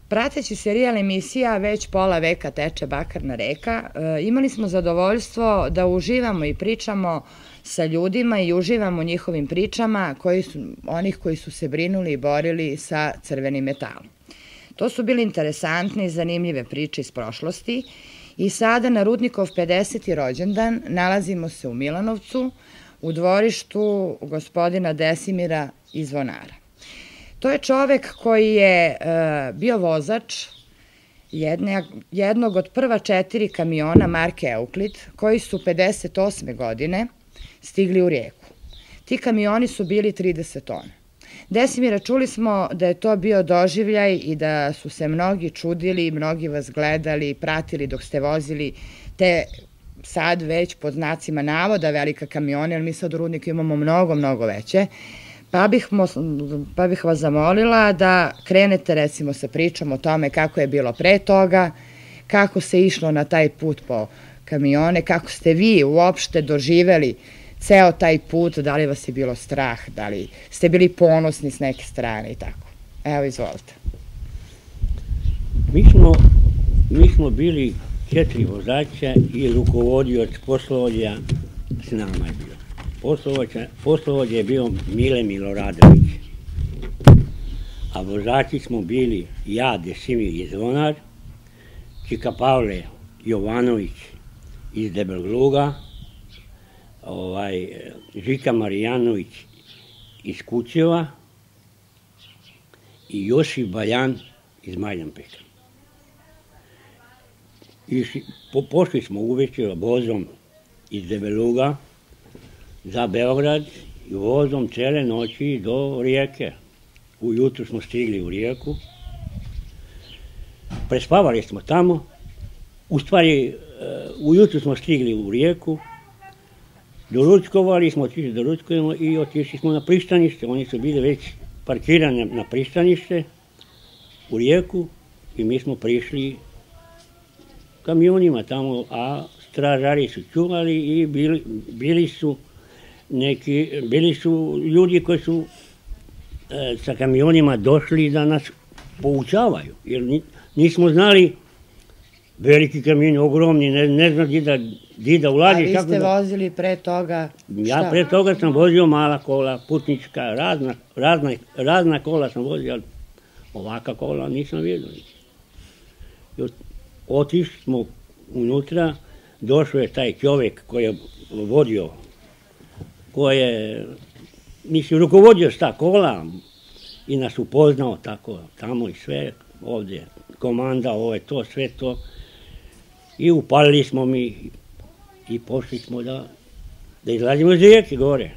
Prateći serijal emisija Već pola veka teče bakarna reka, imali smo zadovoljstvo da uživamo i pričamo sa ljudima i uživamo u njihovim pričama onih koji su se brinuli i borili sa crvenim metalom. To su bili interesantne i zanimljive priče iz prošlosti i sada na Rudnikov 50. rođendan nalazimo se u Milanovcu, u dvorištu gospodina Desimira iz Zvonara. To je čovek koji je bio vozač jednog od prva 4 kamiona marke Euklid, koji su 58. godine stigli u Rijeku. Ti kamioni su bili 30 tona. Desimira, čuli smo da je to bio doživljaj i da su se mnogi čudili, mnogi vas gledali, pratili dok ste vozili te sad već pod znacima navoda velika kamione, jer mi sad u Rudniku imamo mnogo veće. Pa bih vas zamolila da krenete recimo sa pričom o tome kako je bilo pre toga, kako se išlo na taj put po kamione, kako ste vi uopšte doživeli ceo taj put, da li vas je bilo strah, da li ste bili ponosni s neke strane i tako. Evo, izvolite. Mi smo bili 4 vozača i rukovodioc poslovođa s nama je bio. Poslovođa je bio Mile Miloradović, a vozači smo bili ja, Desimir iz Zvonar, Čika Pavle Jovanović iz Debelgluga, Žika Marijanović iz Kućeva i Josip Baljan iz Majdanpeka. Pošli smo uveče vozom iz Debelgluga za Beograd i vozom cele noći do Rijeke. Ujutru smo stigli u Rijeku, prespavali smo tamo, u stvari ujutru smo stigli u Rijeku, doručkovali smo, otišli da doručkujemo i otišli smo na pristanište. Oni su bili već parkirani na pristanište u Rijeku i mi smo prišli kamionima tamo, a stražari su čuvali i bili su ljudi koji su sa kamionima došli da nas poučavaju, jer nismo znali, veliki kamioni, ogromni, ne znam gdje da ulazi. A vi ste vozili pre toga šta? Ja pre toga sam vozio mala kola, putnička, razna kola sam vozio, ali ovaka kola nisam vidio. Otišli smo unutra, došao je taj čovjek koji je vodio, koji je, mislim, rukovodio s ta kola i nas upoznao tako tamo i sve, ovdje komanda, ovo je to, sve to. I upalili smo mi i pošli smo da izlazimo iz Rijeke gore.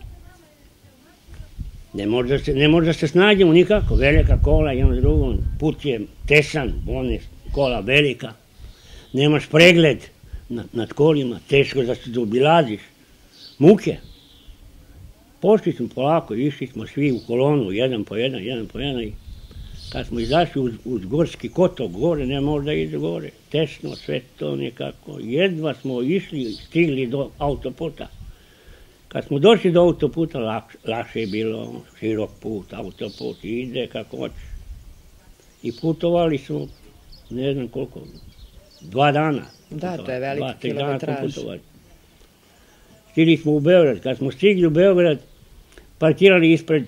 Ne može da se snađemo nikako, velika kola, jedan s drugom, put je tesan, one kola velika, nemaš pregled nad kolima, teško da se obilaziš, muke. Pošli smo polako, išli smo svi u kolonu, jedan po jedan i kad smo izašli uz Gorski kotok gore, ne može da ide gore, tesno, sve to nekako, jedva smo išli, stigli do autoputa. Kad smo došli do autoputa, lakše je bilo, širok put, autoput, ide kako hoćeš. I putovali smo, ne znam koliko, 2 dana. Da, to je veliki kilometraž. Stigli smo u Beograd. Kad smo stigli u Beograd, parkirali ispred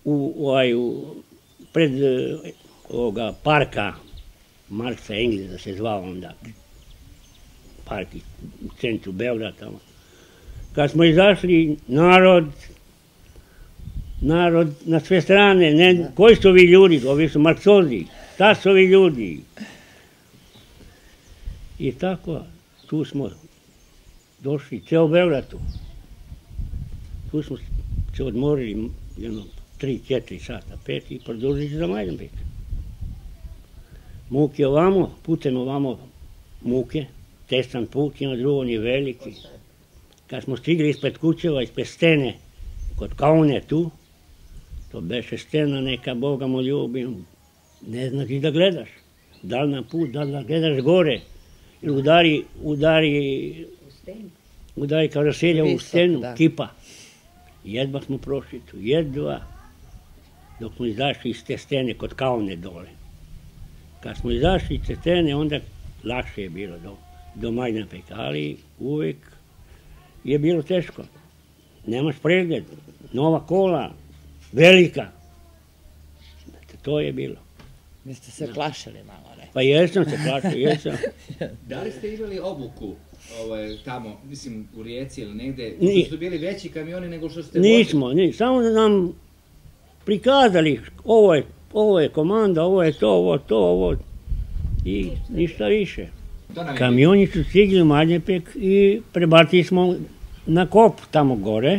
pred ovoga parka Marksa Engleza se zvao onda, park u centru Beograda. Kad smo izašli, narod na sve strane, koji su ovi ljudi, ovi su Marksozi, šta su ovi ljudi? I tako, tu smo došli, ceo Beograd tu. Tu smo se odmorili jedno 3-4 sata, 5 i produžili se za Majdanpek. Muke ovamo, putem ovamo muke, tesan put, jedan drugo je veliki. Kad smo stigli ispred Kućeva, ispred stene, kod Kaune tu, to beše stena neka, Boga mu ljubim, ne znaš i da gledaš. Da li na put, da li da gledaš gore, ili udari karoselja u stenu, kipa. Jedva smo prošli tu, jedva, dok smo izašli iz te stene kod Kaune dole. Kad smo izašli iz Ceterne, onda lakše je bilo do Majdanpeka, ali uvek je bilo teško. Nemaš pregled, nova kola, velika. To je bilo. Vi ste se plašili malo, ne? Pa jesam se plašio, jesam. Da li ste imali obuku tamo, mislim, u Rijeci ili negde, što su bili veći kamioni nego što ste vozili? Nismo, samo da nam prikazali ovo je komanda, ovo je to, ovo i ništa više. Kamioni su stigli u Majdanpek i prebacili smo na kop tamo gore.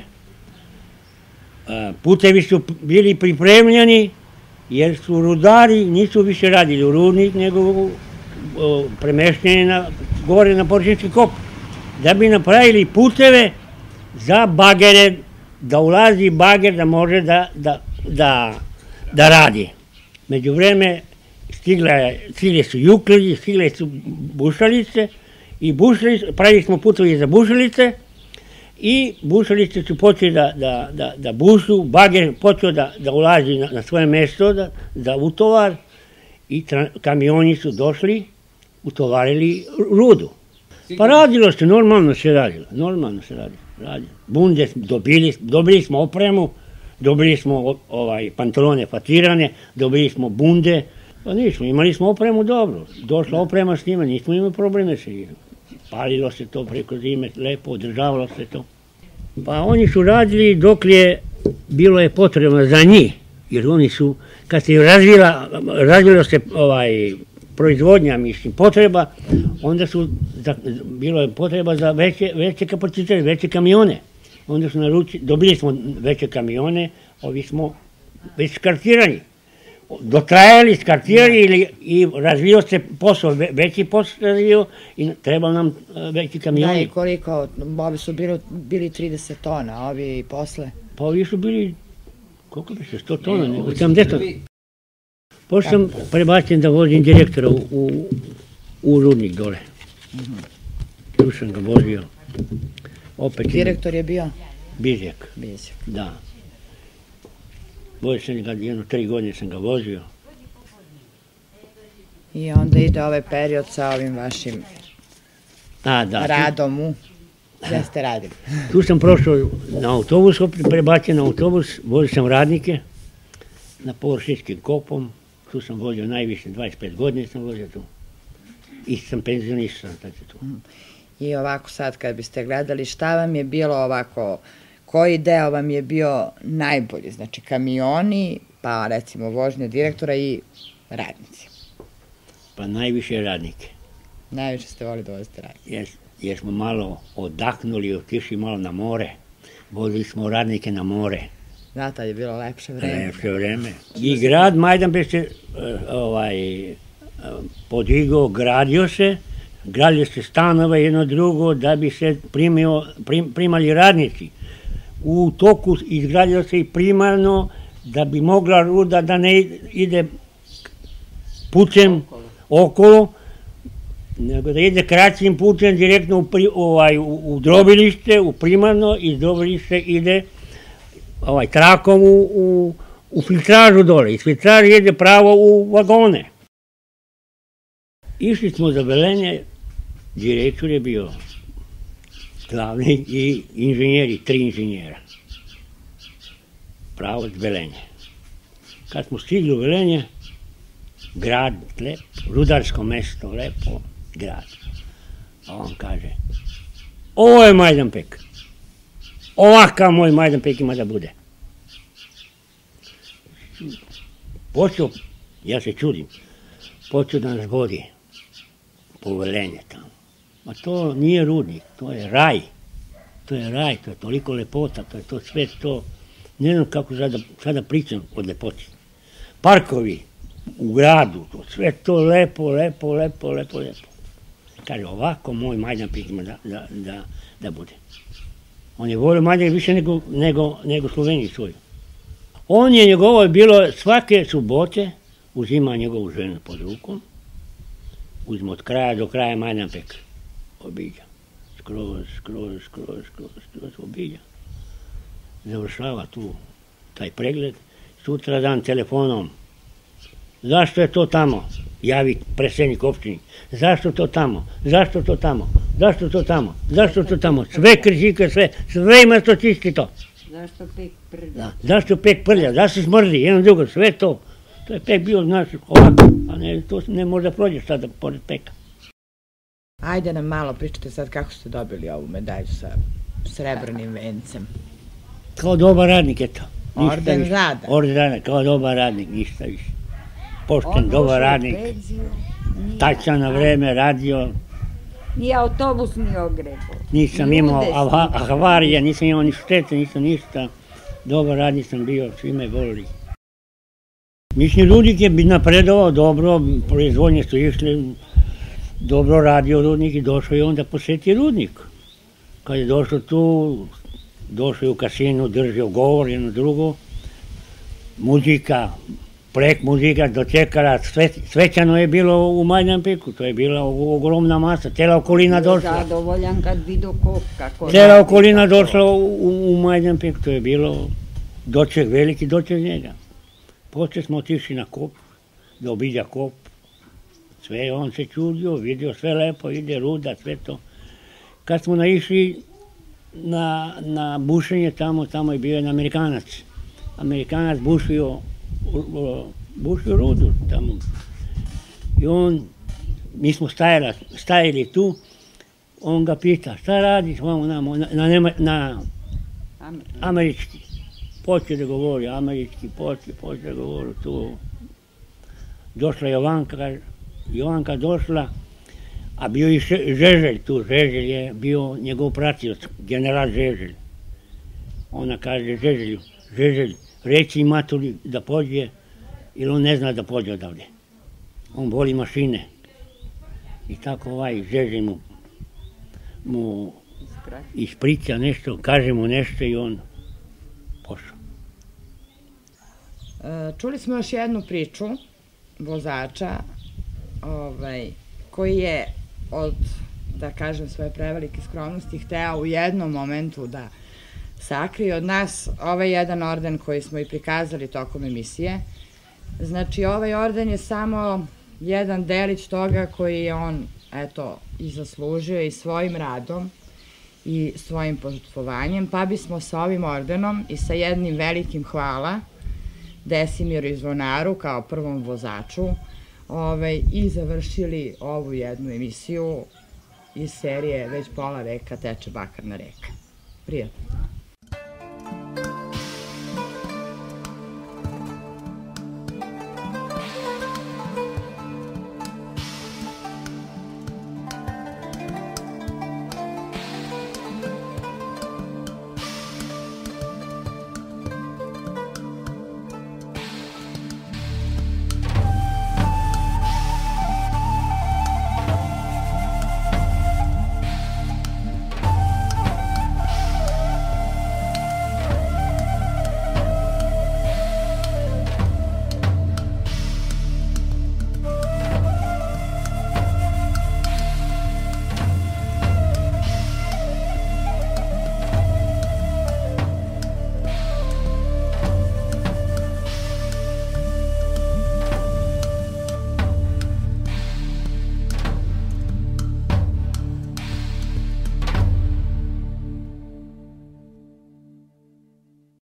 Putevi su bili pripremljeni jer su rudari nisu više radili u rudnik, nego premešteni gore na površinski kop. Da bi napravili puteve za bagere, da ulazi bager da može da radi. Međuvreme stigli su juklji, stigle su bušalice i pravili smo putovi za bušalice i bušalice su počeli da bušu, bager počeo da ulazi na svoje mesto za utovar i kamioni su došli, utovarili rudu. Pa radilo se, normalno se radilo. Bunde dobili smo opremu, dobili smo pantalone fatirane, dobili smo bunde. Pa nismo, imali smo opremu dobro. Došla oprema s njima, nismo imali probleme sa njima. Palilo se to preko zime, lepo, održavalo se to. Pa oni su radili dok bilo je potrebno za njih. Jer oni su, kad se razvila se proizvodnja, mislim, potreba, onda bilo je potreba za veće kapacitete, veće kamione. Onda su dobili smo veće kamione, ovi smo već skartirani. Dotrajali, skartirali i razvio se posao, veći posao razvio i treba nam veći kamioni. Da, i koliko? Ovi su bili 30 tona, a ovi posle? Pa ovi su bili, koliko bi se, 100 tona, 80 tona. Pošto sam prebačen da vozim direktora u rudnik dole. Tu sam ga vozio. Direktor je bio? Bizjak. Bizjak. Da. Vozio sam ga, 3 godine sam ga vozio. I onda ide ovaj period sa ovim vašim radom gde ste radili? Tu sam prošao na autobus, prebačen na autobus, vozio sam radnike na površinskim kopom. Tu sam vozio najviše, 25 godina sam vozio tu. I sam penzionistan, tako tu. I ovako sad kad biste gledali, šta vam je bilo ovako, koji deo vam je bio najbolji? Znači kamioni, pa recimo vožnja direktora i radnici. Pa najviše radnike. Najviše ste volili da vozite radnike. Jer smo malo odahnuli, otišli malo na more. Vozili smo radnike na more. Da, tad je bilo lepše vreme. Lepše vreme. I grad Majdanpek se podigao, gradio se stanove jedno drugo da bi se primali radnici. U toku izgradio se i primarno da bi mogla ruda da ne ide putem okolo, nego da ide kraćim putem direktno u drobilište, u primarno, iz drobilište ide trakom u filtražu dole. Iz filtraža ide pravo u vagone. Išli smo za Velenje, direktor je bio glavni i inženjeri, 3 inženjera. Pravo Velenje. Kad smo stigli u Velenje, grad lep, rudarsko mesto, lepo, grad. A on kaže, ovo je Majdanpek. Ovakav moj Majdanpek ima da bude. Počeo, ja se čudim, počeo da nas vodi po Velenje tamo. A to nije rudnik, to je raj. To je raj, to je toliko lepota, to je to sve to. Ne znam kako sada pričam od lepoti. Parkovi u gradu, sve to lepo. Kaže, ovako moj Majdanpek ima da bude. On je volio Majdanpek više nego Sloveniju svoju. Njegovo je bilo svake subote, uzima njegovu ženu pod rukom, uzme od kraja do kraja Majdanpek, obiđa. Skroz obiđa. Završava tu taj pregled, sutra dan telefonom. Zašto je to tamo? javi predsednik opštini. Zašto to tamo? Zašto to tamo? Zašto to tamo? Zašto to tamo? Sve krzike, sve ima to čisti to. Zašto pek prlja? Zašto pek prlja? Zašto smrdi? Jedno drugo, sve to. To je pek bio, znaš, ovako. A ne, to ne može da prođeš sada pored peka. Ajde nam malo pričate sad kako ste dobili ovu medalju sa srebrnim vencem. Kao dobar radnik, eto. Orden rada. Orden rada, kao dobar radnik, ništa više. Pošten, dobar radnik. Tačan na vreme, radio. Nije autobus ni ogrebao. Nisam imao havarija, nisam imao ni štete, nisam ništa. Dobar radnik sam bio, svi me volili. Mislim, rudnik je napredovao dobro, proizvodnje su išli, dobro radio rudnik i došao je onda posjeti rudnik. Kad je došao tu, došao je u kasinu, držao govor, jedno drugo, muzika, prek muzika dočekala, svećano je bilo u Majdanpeku, to je bila ogromna masa, cela okolina došla. Zadovoljan kad vidio kop kako... Cela okolina došla u Majdanpeku, to je bilo doček, veliki doček njega. Posle smo otišli na kop, da obiđa kop, sve on se čudio, vidio sve lepo, ide ruda, sve to. Kad smo naišli na bušenje tamo je bio jedan Amerikanac. Amerikanac bušio rudu tamo. I on, mi smo stajali tu, on ga pita, šta radiš na američki. Počeo da govori američki, počeo da govori tu. Došla Jovanka došla, a bio i Žeželj tu, Žeželj je bio njegov pratioc, general Žeželj. Ona kaže Žeželj, reći Matuli da pođe, jer on ne zna da pođe odavde. On voli mašine. I tako ovaj Žeželj mu ispriča nešto, kaže mu nešto i on pošao. Čuli smo još jednu priču vozača koji je od, da kažem, svoje prevelike skromnosti hteo u jednom momentu da sakrije od nas ovaj jedan orden koji smo i prikazali tokom emisije. Znači, ovaj orden je samo jedan delić toga koji je on, eto, i zaslužio i svojim radom i svojim požrtvovanjem, pa bismo sa ovim ordenom i sa jednim velikim hvala Desimiru i Zvonaru kao prvom vozaču i završili ovu jednu emisiju iz serije Već pola veka teče bakarna reka. Prijatno.